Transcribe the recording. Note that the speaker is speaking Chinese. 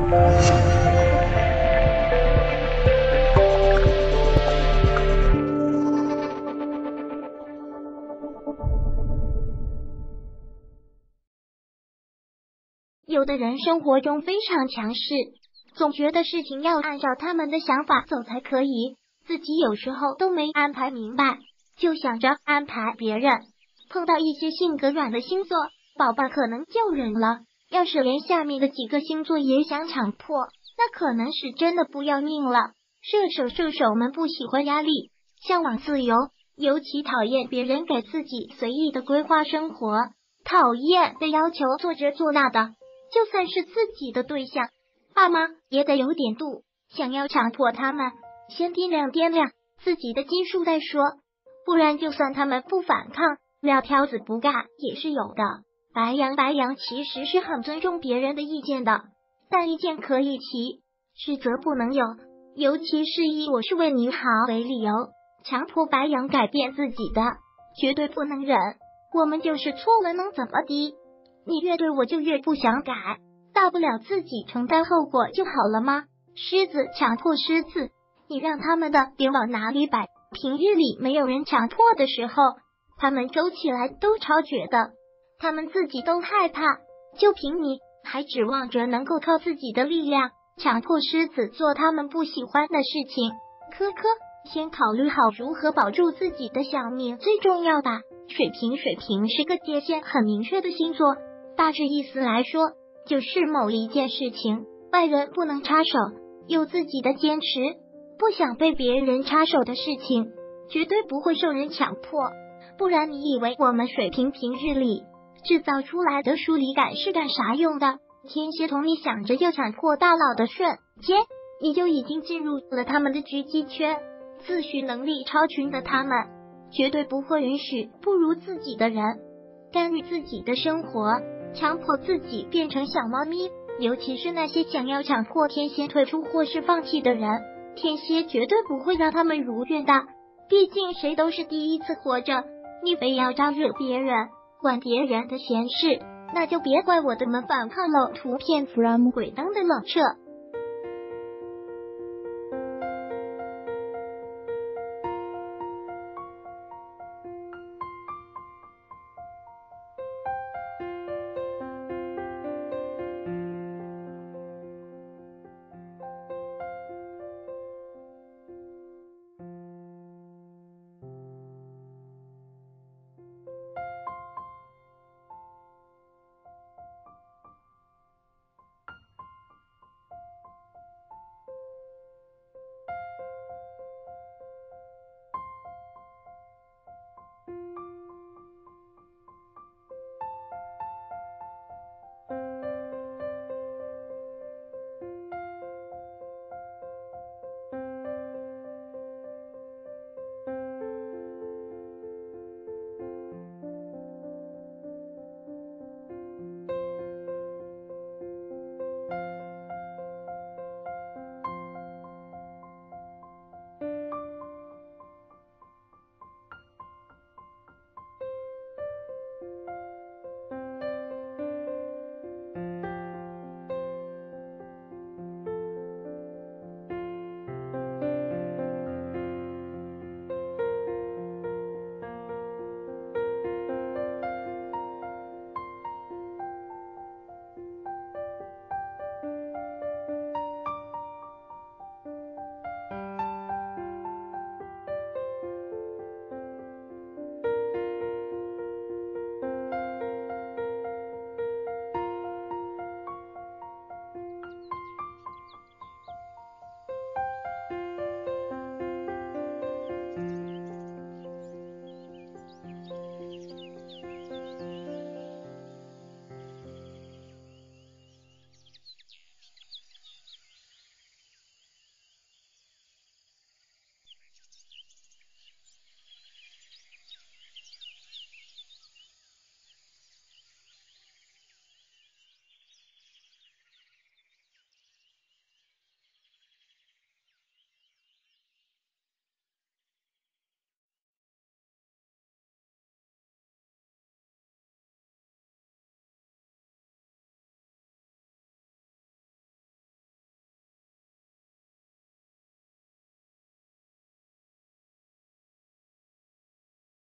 有的人生活中非常强势，总觉得事情要按照他们的想法走才可以，自己有时候都没安排明白，就想着安排别人。碰到一些性格软的星座，宝宝可能就忍了，要是连下面的几个星座也想强迫，那可能是真的不要命了。射手们不喜欢压力，向往自由，尤其讨厌别人给自己随意的规划生活，讨厌被要求做这做那的。就算是自己的对象，爸妈也得有点度，想要强迫他们，先掂量自己的斤数再说，不然就算他们不反抗，撂挑子不干也是有的。白羊其实是很尊重别人的意见的，但意见可以提，指责不能有，尤其是以我是为你好为理由，强迫白羊改变自己的，绝对不能忍。我们就是错了能怎么的？你越对我就越不想改，大不了自己承担后果就好了吗？狮子强迫狮子，你让他们的别往哪里摆，平日里没有人强迫的时候，他们周起来都超绝的，他们自己都害怕，就凭你还指望着能够靠自己的力量强迫狮子做他们不喜欢的事情？先考虑好如何保住自己的小命最重要吧。水瓶是个界限很明确的星座，大致意思来说，就是某一件事情外人不能插手，有自己的坚持，不想被别人插手的事情绝对不会受人强迫。不然你以为我们水瓶平日里制造出来的疏离感是干啥用的？天蝎同你想着要强迫大佬的瞬间，你就已经进入了他们的狙击圈。自诩能力超群的他们绝对不会允许不如自己的人干预自己的生活，强迫自己变成小猫咪。尤其是那些想要强迫天蝎退出或是放弃的人，天蝎绝对不会让他们如愿的，毕竟谁都是第一次活着，你非要招惹别人，管别人的闲事，那就别怪我的们反抗了。图片 from 鬼灯的冷彻。